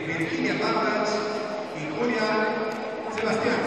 Virginia Barbach y Julia Sebastián.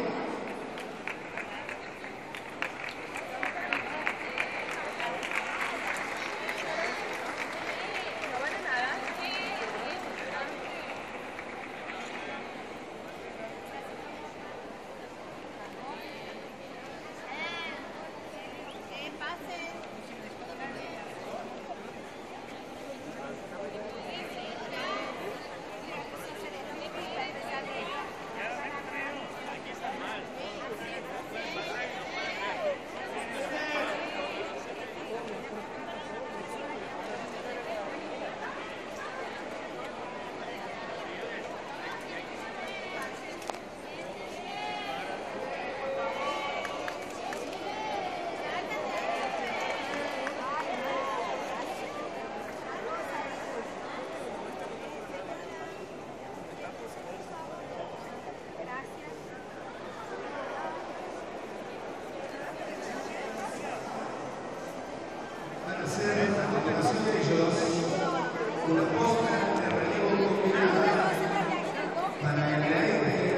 Una posta de relevo combinada para el aire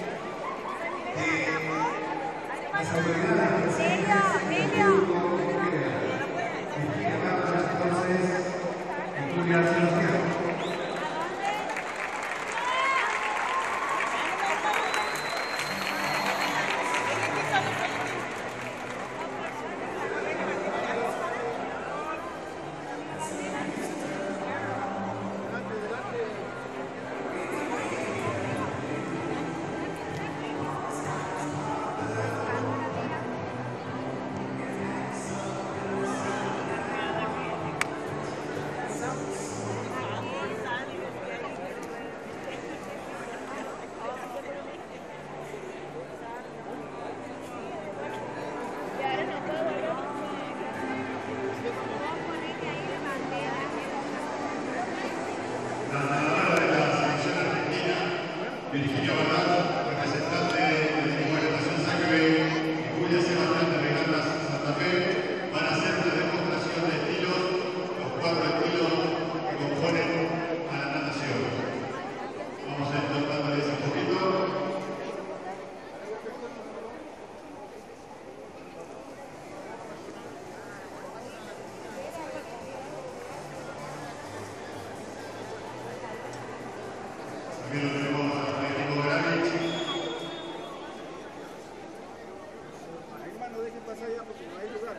de las autoridades presentes del grupo Virginia Barbach, entonces, y Julia Sebastián. La ganadora de la selección argentina, Virginia Barbach, representante del equipo de natación Sacre, y Julia Sebastián de Regatas Santa Fe, van a hacer una demostración de estilos, los 4 estilos que componen a la natación. Vamos a ir tratándoles un poquito. Aquí lo tenemos a Federico Gravich. No dejen pasar ya porque no hay lugar.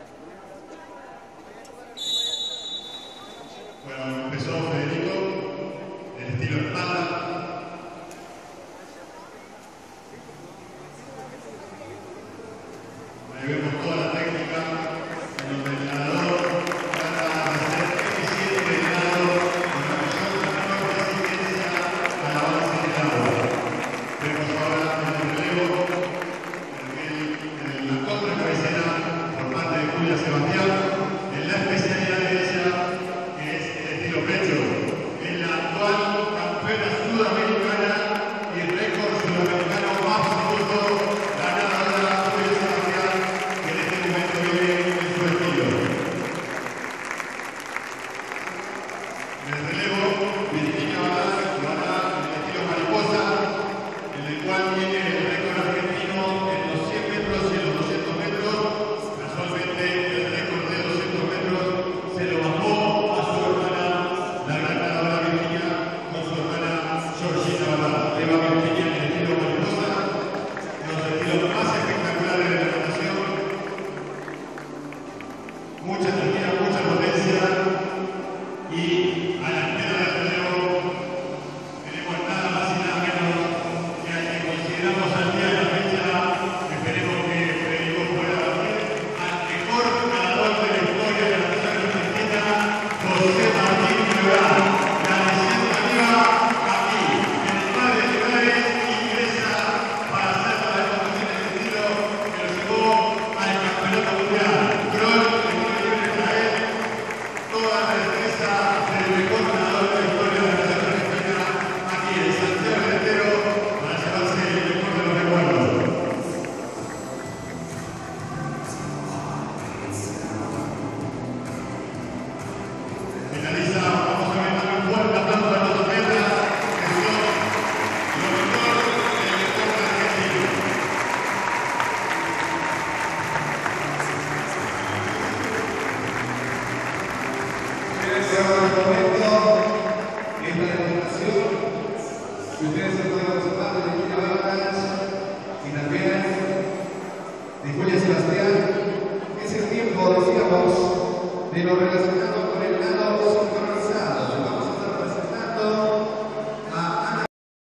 Bueno, empezó Federico, el estilo espalda. Ahí vemos toda la técnica en donde el nadador trata de ser eficiente en el nado con la menor resistencia a la base del agua. Vemos ahora en el relevo, en la contracabecera por parte de Julia Sebastián, en la especialidad de ella, que es el estilo pecho. Es la actual campeona sudamericana y récord sudamericano más absoluto, la nadadora Julia Sebastián, que en este momento viene en su estilo. En el relevo, Virginia Barbach lo hará en el estilo mariposa, en el cual tiene el récord argentino en los 100 metros y en los 200 metros. Casualmente, el récord de 200 metros se lo bajó a su hermana, la gran ganadora Virginia, con su hermana Georgia. Y ustedes se pueden observar de Kira Bárbara y también de Julia Sebastián. Es el tiempo, decíamos, de lo relacionado con el lado